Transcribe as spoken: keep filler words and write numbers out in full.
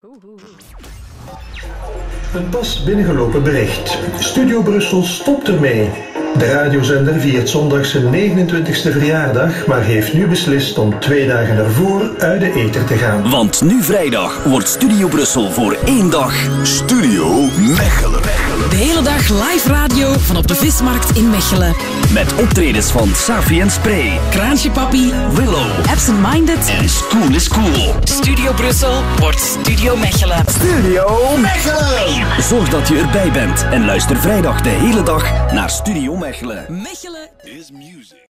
Een pas binnengelopen bericht. Studio Brussel stopt ermee. De radiozender viert zondag zijn negenentwintigste verjaardag, maar heeft nu beslist om twee dagen ervoor uit de ether te gaan. Want nu vrijdag wordt Studio Brussel voor één dag Studio Mechelen. De hele dag live radio van op de Vismarkt in Mechelen. Met optredens van Safi en Spray, Kraantje Papi, Willow, Absent Minded en School is Cool. Studio Brussel wordt Studio Mechelen. Studio Mechelen! Zorg dat je erbij bent en luister vrijdag de hele dag naar Studio Mechelen. Mechelen is music.